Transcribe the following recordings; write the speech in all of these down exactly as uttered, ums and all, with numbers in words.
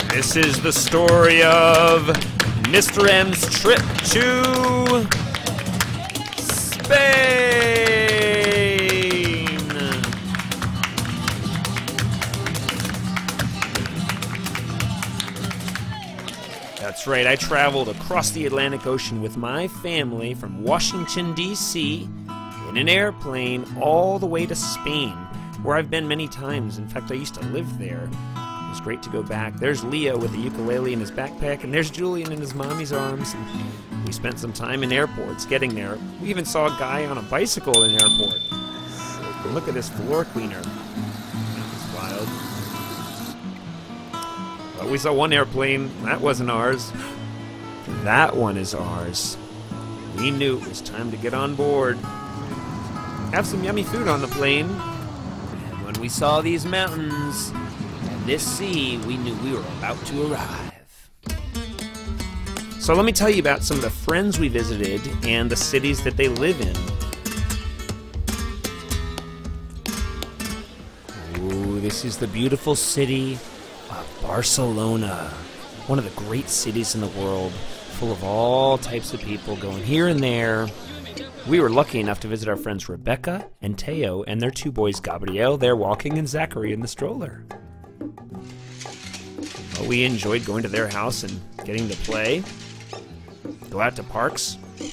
This is the story of Mister M's trip to Spain. That's right, I traveled across the Atlantic Ocean with my family from Washington, D C in an airplane all the way to Spain, where I've been many times. In fact, I used to live there. It was great to go back. There's Leo with the ukulele in his backpack, and there's Julian in his mommy's arms. And we spent some time in airports getting there. We even saw a guy on a bicycle in the airport. Look at this floor cleaner. That's wild. But we saw one airplane. That wasn't ours. That one is ours. We knew it was time to get on board. Have some yummy food on the plane. And when we saw these mountains and this sea, we knew we were about to arrive. So let me tell you about some of the friends we visited and the cities that they live in. Ooh, this is the beautiful city of Barcelona. One of the great cities in the world, full of all types of people going here and there. We were lucky enough to visit our friends Rebecca and Teo and their two boys, Gabriel, they're walking, and Zachary in the stroller. Well, we enjoyed going to their house and getting to play, go out to parks.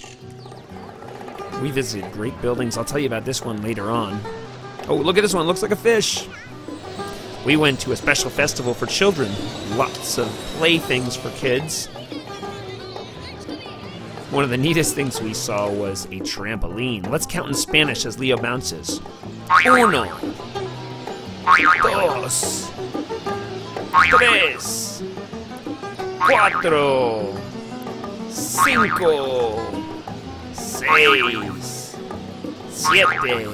We visited great buildings. I'll tell you about this one later on. Oh, look at this one. Looks like a fish. We went to a special festival for children. Lots of playthings for kids. One of the neatest things we saw was a trampoline. Let's count in Spanish as Leo bounces. Uno, dos, tres, cuatro, cinco, seis, siete,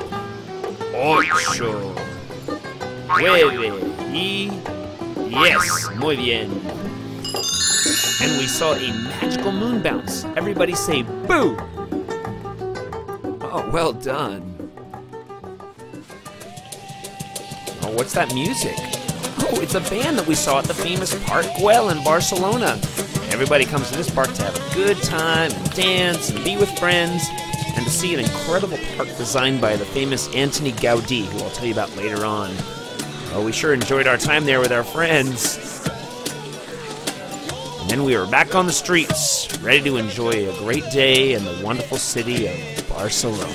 ocho, nueve, y yes, muy bien. And we saw a magical moon bounce. Everybody say, boo! Oh, well done. Oh, what's that music? Oh, it's a band that we saw at the famous Park Güell in Barcelona. Everybody comes to this park to have a good time and dance and be with friends and to see an incredible park designed by the famous Antoni Gaudí, who I'll tell you about later on. Oh, we sure enjoyed our time there with our friends. And then we were back on the streets, ready to enjoy a great day in the wonderful city of Barcelona.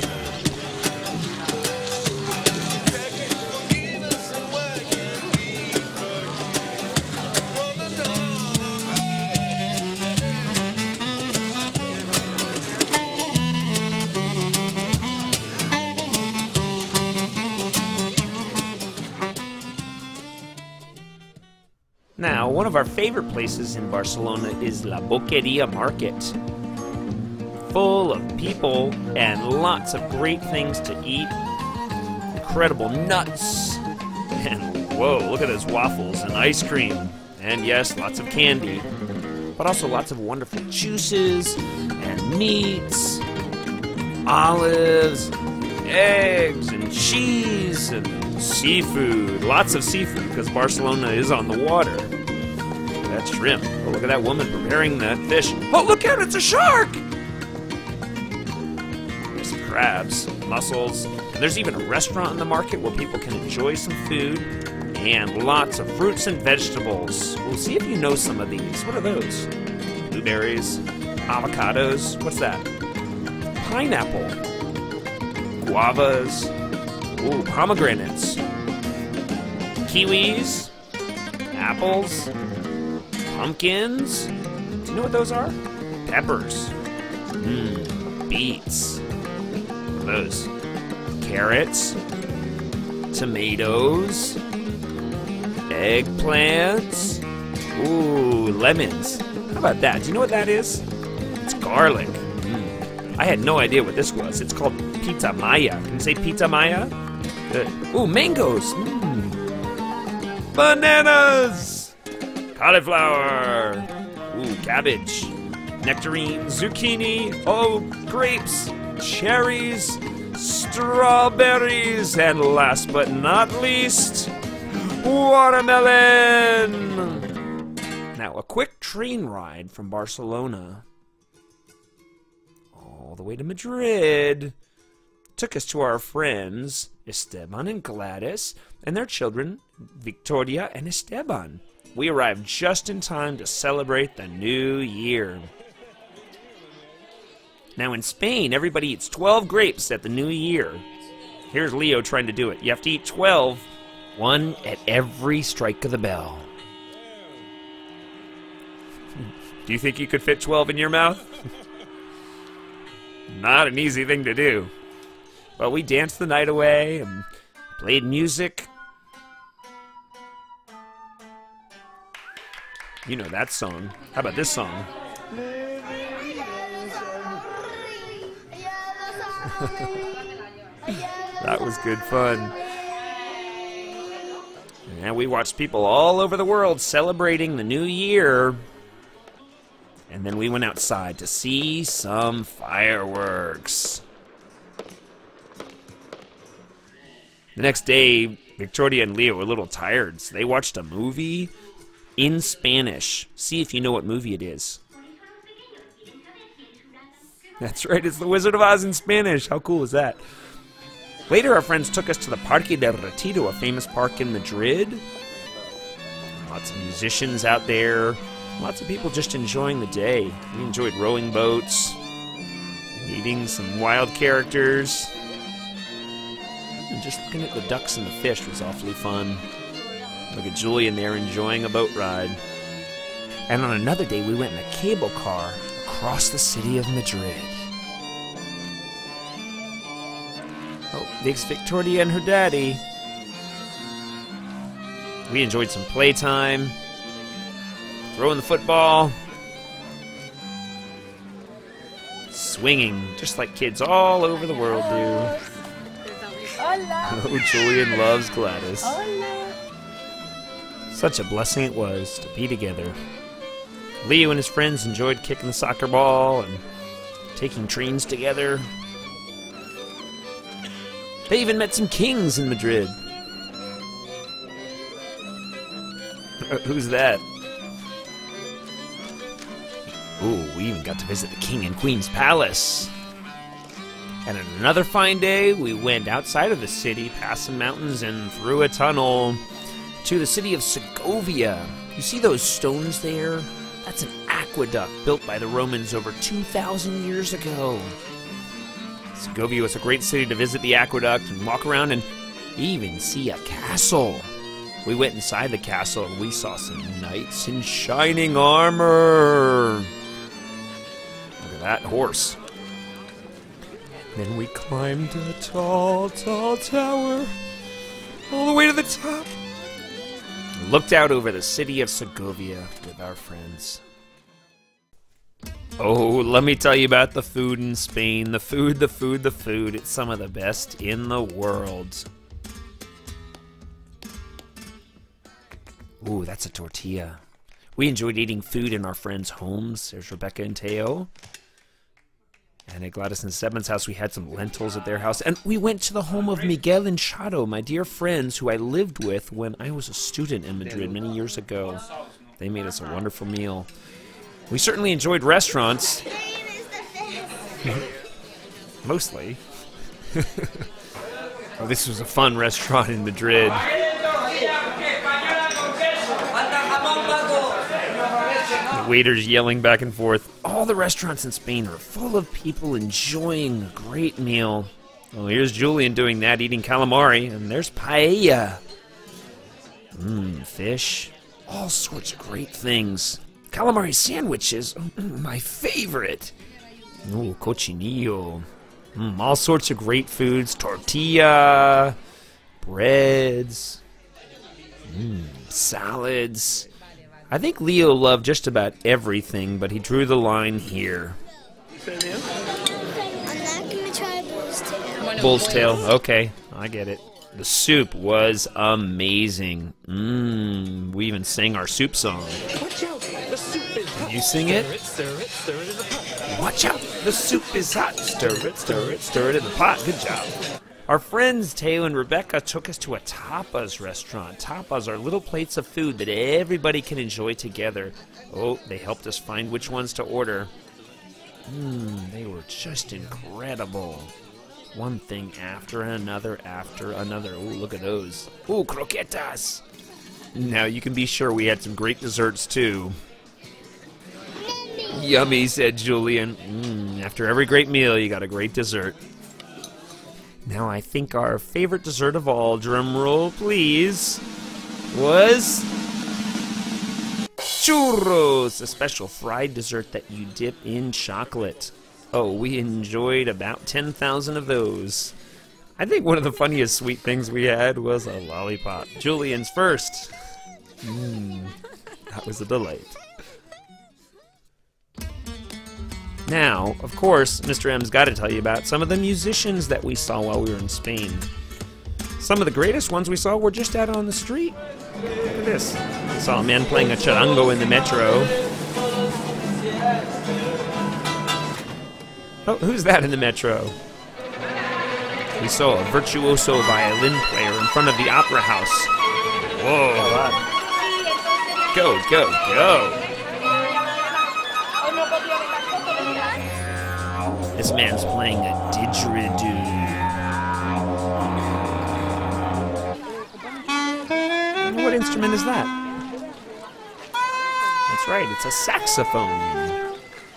Now, one of our favorite places in Barcelona is La Boqueria Market. Full of people and lots of great things to eat. Incredible nuts. And whoa, look at those waffles and ice cream. And yes, lots of candy. But also lots of wonderful juices and meats, olives, eggs and cheese and seafood. Lots of seafood because Barcelona is on the water. That's shrimp. Oh, look at that woman preparing that fish. Oh, look out, it's a shark! There's some crabs, mussels. And there's even a restaurant in the market where people can enjoy some food. And lots of fruits and vegetables. We'll see if you know some of these. What are those? Blueberries, avocados. What's that? Pineapple. Guavas. Ooh, pomegranates. Kiwis. Apples. Pumpkins. Do you know what those are? Peppers. Mmm. Beets. What are those? Carrots. Tomatoes. Eggplants. Ooh, lemons. How about that? Do you know what that is? It's garlic. Mm. I had no idea what this was. It's called pizza maya. Can you say pizza maya? Good. Ooh, mangoes. Mm. Bananas. Cauliflower. Ooh, cabbage. Nectarines. Zucchini. Oh, grapes. Cherries. Strawberries. And last but not least, watermelon! Now, a quick train ride from Barcelona all the way to Madrid took us to our friends Esteban and Gladys and their children Victoria and Esteban. We arrived just in time to celebrate the new year. Now in Spain, everybody eats twelve grapes at the new year. Here's Leo trying to do it. You have to eat twelve, one at every strike of the bell. Do you think you could fit twelve in your mouth? Not an easy thing to do. But we danced the night away and played music. You know that song. How about this song? That was good fun. And we watched people all over the world celebrating the new year. And then we went outside to see some fireworks. The next day, Victoria and Leo were a little tired, so they watched a movie in Spanish. See if you know what movie it is. That's right, it's The Wizard of Oz in Spanish. How cool is that? Later, our friends took us to the Parque del Retiro, a famous park in Madrid. Lots of musicians out there. Lots of people just enjoying the day. We enjoyed rowing boats, meeting some wild characters, and just looking at the ducks and the fish was awfully fun. Look at Julian there enjoying a boat ride. And on another day, we went in a cable car across the city of Madrid. Oh, there's Victoria and her daddy. We enjoyed some playtime, throwing the football, swinging, just like kids all over the world do. Oh, Julian loves Gladys. Such a blessing it was to be together. Leo and his friends enjoyed kicking the soccer ball and taking trains together. They even met some kings in Madrid. Uh, who's that? Ooh, we even got to visit the King and Queen's palace. And on another fine day, we went outside of the city, past some mountains and through a tunnel to the city of Segovia. You see those stones there? That's an aqueduct built by the Romans over two thousand years ago. Segovia was a great city to visit the aqueduct and walk around and even see a castle. We went inside the castle and we saw some knights in shining armor. Look at that horse. Then we climbed a tall, tall tower all the way to the top. Looked out over the city of Segovia with our friends. Oh, let me tell you about the food in Spain. The food, the food, the food. It's some of the best in the world. Ooh, that's a tortilla. We enjoyed eating food in our friends' homes. There's Rebecca and Teo. And at Gladys and Esteban's house, we had some lentils at their house. And we went to the home of Miguel and Chado, my dear friends, who I lived with when I was a student in Madrid many years ago. They made us a wonderful meal. We certainly enjoyed restaurants. Mostly. Well, this was a fun restaurant in Madrid. The waiters yelling back and forth. All the restaurants in Spain are full of people enjoying a great meal. Well, here's Julian doing that, eating calamari, and there's paella. Mmm, fish. All sorts of great things. Calamari sandwiches, my favorite. Ooh, cochinillo. Mm, all sorts of great foods. Tortilla, breads, mm, salads. I think Leo loved just about everything, but he drew the line here. I'm not going to try bull's tail. Bull's tail, okay, I get it. The soup was amazing. Mmm, we even sang our soup song. Watch out, the soup is hot. Can you sing it? Stir it, stir it, stir it in the pot. Watch out, the soup is hot. Stir it, stir it, stir it in the pot. Good job. Our friends Teo and Rebecca took us to a tapas restaurant. Tapas are little plates of food that everybody can enjoy together. Oh, they helped us find which ones to order. Mmm, they were just incredible. One thing after another after another. Ooh, look at those. Ooh, croquetas! Now you can be sure we had some great desserts too. Yummy, Yummy said Julian. Mm, after every great meal, you got a great dessert. Now I think our favorite dessert of all, drum roll please, was churros, a special fried dessert that you dip in chocolate. Oh, we enjoyed about ten thousand of those. I think one of the funniest sweet things we had was a lollipop. Julian's first. Mmm, that was a delight. Now, of course, Mister M's got to tell you about some of the musicians that we saw while we were in Spain. Some of the greatest ones we saw were just out on the street. Look at this. I saw a man playing a charango in the metro. Oh, who's that in the metro? We saw a virtuoso violin player in front of the opera house. Whoa. Go, go, go. This man's playing a didgeridoo. What instrument is that? That's right, it's a saxophone.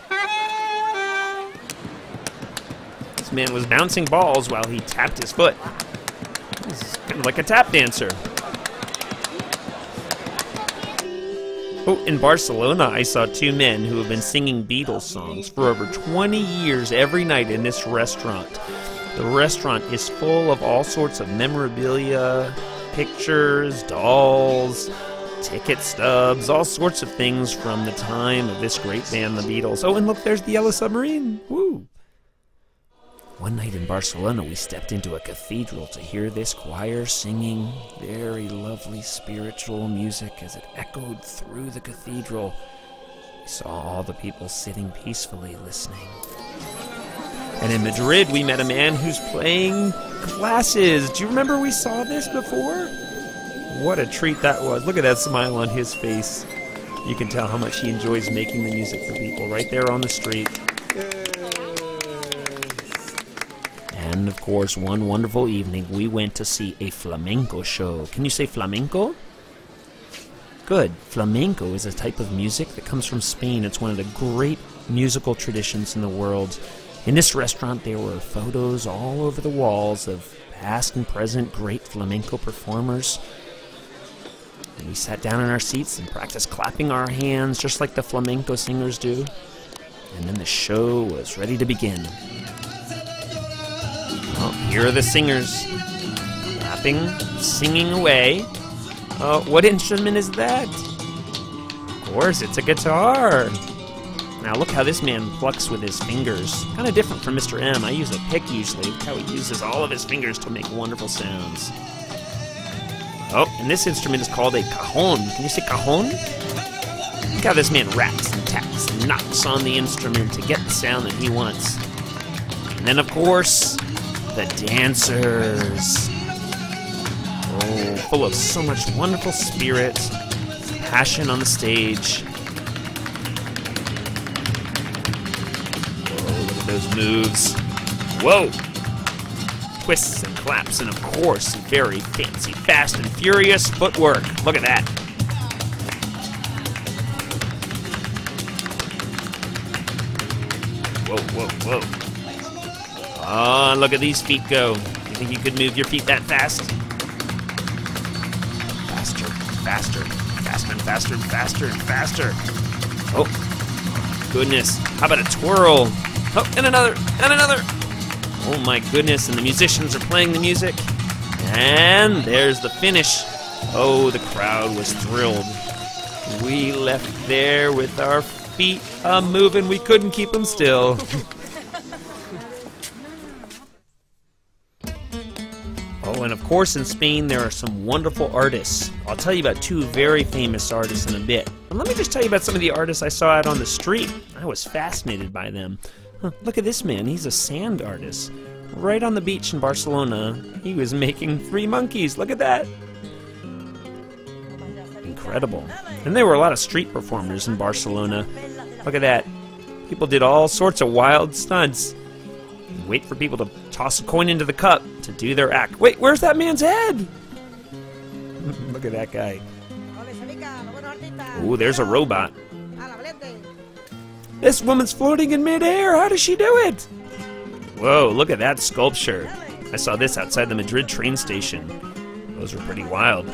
This man was bouncing balls while he tapped his foot. He's kind of like a tap dancer. Oh, in Barcelona, I saw two men who have been singing Beatles songs for over twenty years every night in this restaurant. The restaurant is full of all sorts of memorabilia, pictures, dolls, ticket stubs, all sorts of things from the time of this great band, the Beatles. Oh, and look, there's the Yellow Submarine. Woo! One night in Barcelona, we stepped into a cathedral to hear this choir singing very lovely spiritual music as it echoed through the cathedral. We saw all the people sitting peacefully listening. And in Madrid, we met a man who's playing glasses. Do you remember we saw this before? What a treat that was. Look at that smile on his face. You can tell how much he enjoys making the music for people right there on the street. And, of course, one wonderful evening, we went to see a flamenco show. Can you say flamenco? Good. Flamenco is a type of music that comes from Spain. It's one of the great musical traditions in the world. In this restaurant, there were photos all over the walls of past and present great flamenco performers. And we sat down in our seats and practiced clapping our hands just like the flamenco singers do. And then the show was ready to begin. Well, here are the singers, clapping, singing away. Uh, what instrument is that? Of course, it's a guitar. Now look how this man plucks with his fingers. Kind of different from Mister M. I use a pick usually. Look how he uses all of his fingers to make wonderful sounds. Oh, and this instrument is called a cajon. Can you say cajon? Look how this man raps and taps and knocks on the instrument to get the sound that he wants. And then, of course, the dancers. Oh, full of so much wonderful spirit, passion on the stage. Whoa, look at those moves. Whoa! Twists and claps, and of course, very fancy, fast and furious footwork. Look at that. Whoa, whoa, whoa. Oh, look at these feet go. You think you could move your feet that fast? Faster, faster, faster and faster and faster and faster. Oh, goodness. How about a twirl? Oh, and another, and another. Oh my goodness, and the musicians are playing the music. And there's the finish. Oh, the crowd was thrilled. We left there with our feet a-moving. We couldn't keep them still. Oh, and of course in Spain there are some wonderful artists. I'll tell you about two very famous artists in a bit. But let me just tell you about some of the artists I saw out on the street. I was fascinated by them. Huh, look at this man, he's a sand artist. right on the beach in Barcelona, he was making three monkeys. Look at that. Incredible. And there were a lot of street performers in Barcelona. Look at that. People did all sorts of wild stunts. Wait for people to toss a coin into the cup to do their act. Wait, where's that man's head? Look at that guy. Ooh, there's a robot. This woman's floating in midair. How does she do it? Whoa, look at that sculpture. I saw this outside the Madrid train station. Those were pretty wild.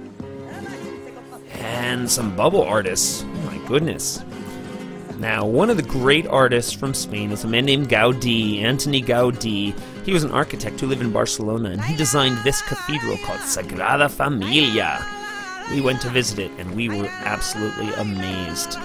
And some bubble artists. Oh my goodness. Now, one of the great artists from Spain is a man named Gaudí, Antoni Gaudí. He was an architect who lived in Barcelona, and he designed this cathedral called Sagrada Familia. We went to visit it, and we were absolutely amazed.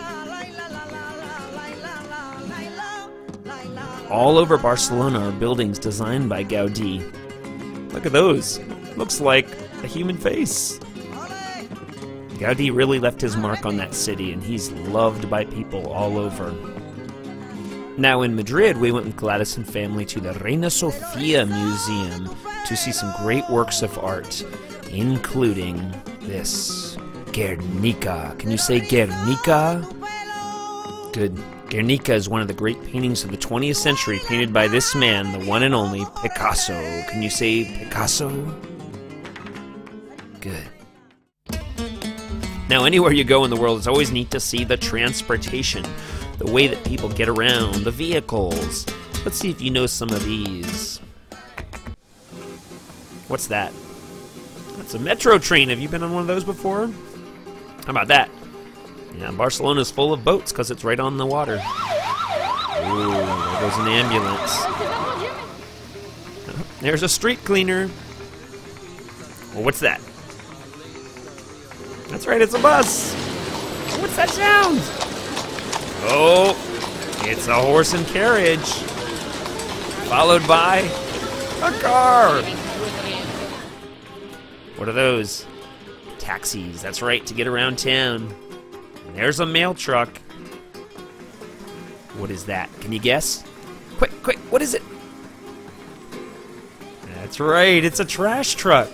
All over Barcelona are buildings designed by Gaudí. Look at those. Looks like a human face. Gaudí really left his mark on that city, and he's loved by people all over. Now in Madrid, we went with Gladys and family to the Reina Sofia Museum to see some great works of art, including this, Guernica. Can you say Guernica? Good. Guernica is one of the great paintings of the twentieth century, painted by this man, the one and only Picasso. Can you say Picasso? Good. Now, anywhere you go in the world, it's always neat to see the transportation, the way that people get around, the vehicles. Let's see if you know some of these. What's that? That's a metro train. Have you been on one of those before? How about that? Yeah, Barcelona's full of boats because it's right on the water. Ooh, there goes an ambulance. There's a street cleaner. Well, what's that? That's right, it's a bus. What's that sound? Oh, it's a horse and carriage, followed by a car. What are those? Taxis, that's right, to get around town. And there's a mail truck. What is that? Can you guess? Quick, quick, what is it? That's right, it's a trash truck.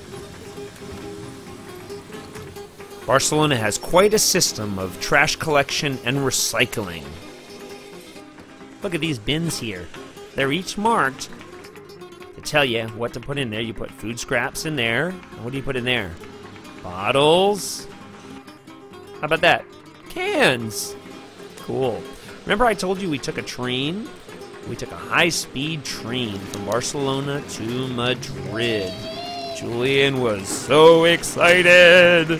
Barcelona has quite a system of trash collection and recycling. Look at these bins here. They're each marked to tell you what to put in there. You put food scraps in there. And what do you put in there? Bottles. How about that? Cans. Cool. Remember I told you we took a train? We took a high-speed train from Barcelona to Madrid. Julian was so excited.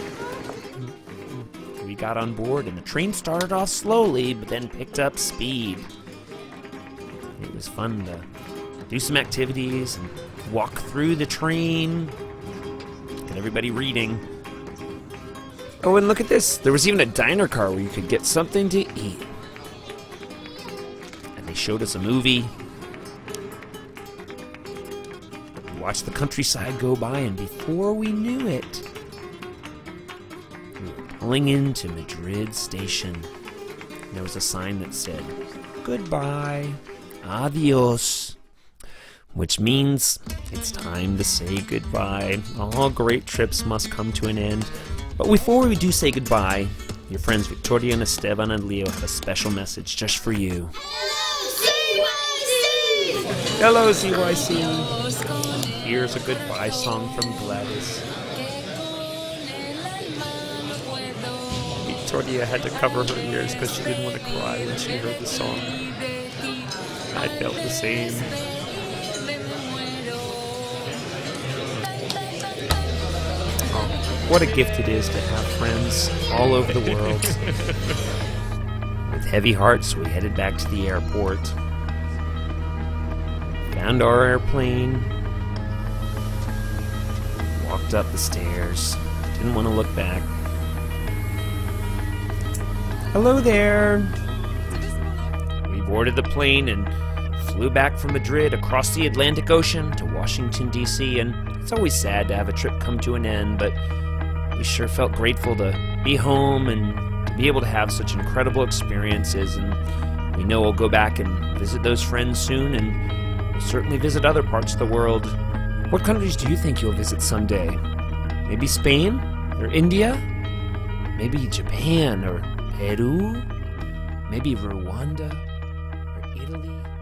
We got on board and the train started off slowly but then picked up speed. It was fun to do some activities and walk through the train, get everybody reading. Oh, and look at this. There was even a diner car where you could get something to eat. And they showed us a movie. We watched the countryside go by, and before we knew it, we were pulling into Madrid station. There was a sign that said, "Goodbye, adios," which means it's time to say goodbye. All great trips must come to an end. But before we do say goodbye, your friends Victoria and Esteban and Leo have a special message just for you. Hello, C Y C. Here's a goodbye song from Gladys. Victoria had to cover her ears because she didn't want to cry when she heard the song. I felt the same. What a gift it is to have friends all over the world. With heavy hearts, we headed back to the airport. Found our airplane. Walked up the stairs. Didn't want to look back. Hello there. We boarded the plane and flew back from Madrid across the Atlantic Ocean to Washington, D C, and it's always sad to have a trip come to an end, but we sure felt grateful to be home and to be able to have such incredible experiences, and we know we'll go back and visit those friends soon, and We'll certainly visit other parts of the world. What countries do you think you'll visit someday? Maybe Spain? Or India? Maybe Japan or Peru? Maybe Rwanda or Italy?